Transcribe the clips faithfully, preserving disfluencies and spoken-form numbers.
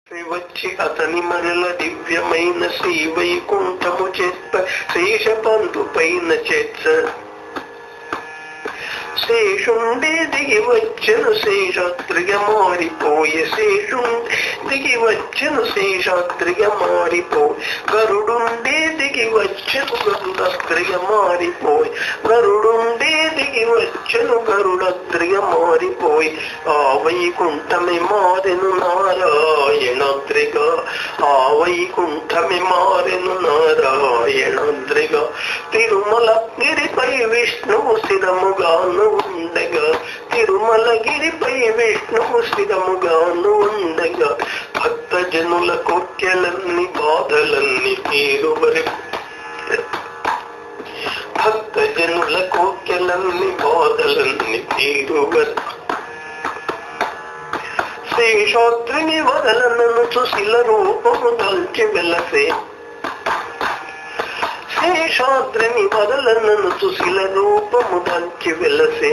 వచ్చి అతని మరల దివ్యమైన శ్రీ వైకుంఠము చేత శేషపంతు పైన చేర్చ శేషుండే దిగి వచ్చను శేషాద్రిగా మారిపోయే శేషుండే దిగి వచ్చను శేషాద్రిగా మారిపోయి గరుడుండే దిగి వచ్చను గరుడాద్రిగా మారిపోయి గరుడుండే దిగి వచ్చను గరుడాద్రిగా మారిపోయి ఆ వైకుంఠమే మారెను నారాయణాద్రిగా ఆ వైకుంఠమే మారెను నారాయణాద్రిగా తిరుమలగిరిపై విష్ణువు స్థిరముగాను ఉండగా తిరుమలగిరిపై విష్ణువు స్థిరముగాను ఉండగా భక్త జనుల కోర్కెలన్నీ బాధలన్నీ తీరువరి భక్త జనుల కోర్కెలన్నీ బాధలన్నీ తీరువరి శేషాద్రిని వదలనను సుశీల రూపము దాల్చి వెలసే శేషాద్రిని వదలనను సుశీల రూపము దాల్చి వెలసే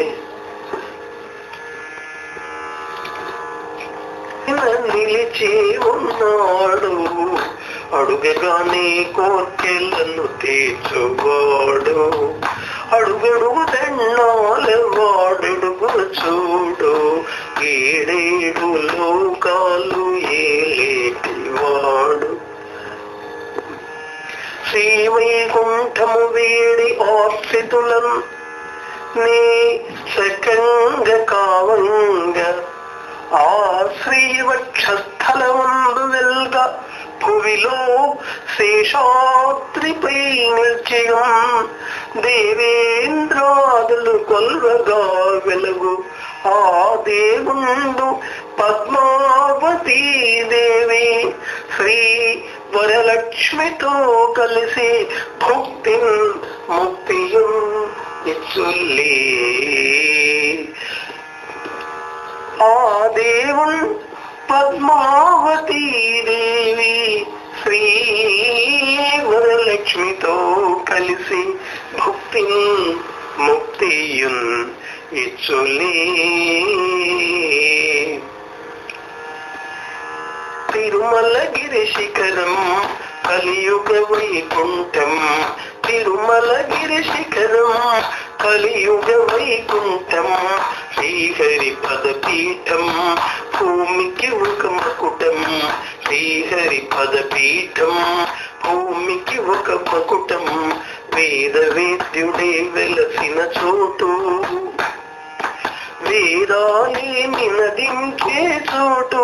నిలిచి ఉన్నాడు అడుగగానే కోర్కెలను తీర్చువాడు అడుగడుగు దండాల వాడడుగు చూడు ఏడేడు లోకాలు ఏలేటివాడు శ్రీ వైకుంఠము వేడి ఆశ్రితులం నీ సకంగ కావంగ ఆ శ్రీవక్షస్థలమందు వెల్గ భువిలో శేషాద్రిపై నిల్చియం దేవేంద్రాదులు కొల్వగా వెలుగు ఆ దేవుండు పద్మావతీ దేవి శ్రీ వరలక్ష్మితో కలిసి భక్తి ముక్తియు ఇచ్చులే ఆ దేవున్ పద్మావతీ దేవి శ్రీ వరలక్ష్మితో కలిసి భక్తి ముక్తియున్ ఇచ్చులే తిరుమలగిరి శిఖరం కలియుగ వైకుంఠం తిరుమలగిరి శిఖరం కలియుగ వైకుంఠం శ్రీహరి పదపీఠం భూమికి ఒక మకుటం శ్రీహరి పదపీఠం భూమికి ఒక మకుటం వేద వేద్యుడే వెలసిన చోటు వేదాలే నినదించే చోటు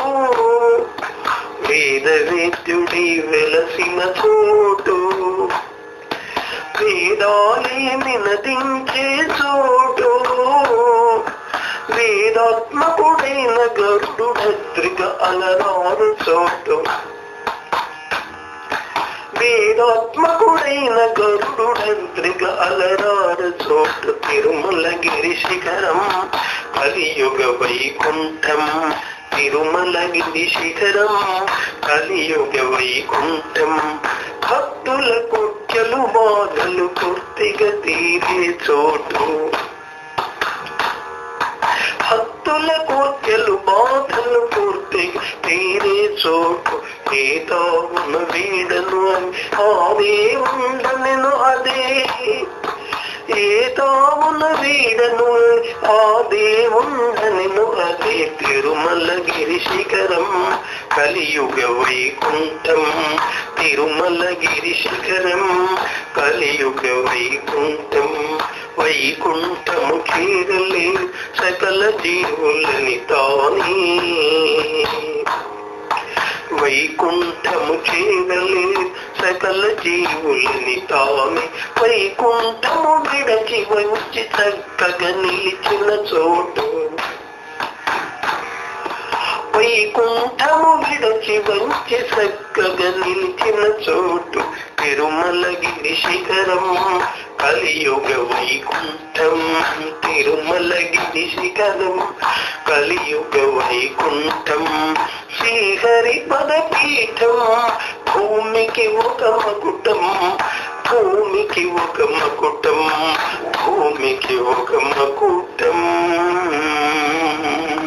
వేద వేద్యుడే వెలసిన చోటు వేదాలే నినదించే చోటు వేదాత్మకుడైన గరుడుడద్రిగ అలరారు చోటు వేదాత్మకుడైన గరుడుడద్రిగ అలరారు చోటు తిరుమలగిరి శిఖరం కలియుగ వైకుంఠం తిరుమలగిరి శిఖరం కలియుగ వైకుంఠం భక్తుల కొట్టెలు బాధలు పూర్తిగా తీరే చోటు భక్తుల కోర్కెలు బాధలు పూర్తిగా తీరే చోటు ఏతావున వీడను అదే ఉండనెను అదే ఏతావున వీడను అదే ఉండనెను అదే తిరుమలగిరి శిఖరం కలియుగ వైకుంఠం తిరుమలగిరి శిఖరం కలియుగ వైకుంఠం వైకుంఠము చేరలే సకల జీవులని తానే వైకుంఠము చేరలే సకల జీవులని తానే వైకుంఠము విడచి వచ్చి చక్కగా నిలిచిన చోటు వైకుంఠము విడచి వచ్చి చక్కగా నిలిచిన చోటు తిరుమలగిరి శిఖరం కలియుగ వైకుంఠం తిరుమలగిరి శిఖరం కలియుగ వైకుంఠం శ్రీహరి పదపీఠం భూమికి ఒక మకుటం భూమికి ఒక మకుటం భూమికి ఒక మకుటం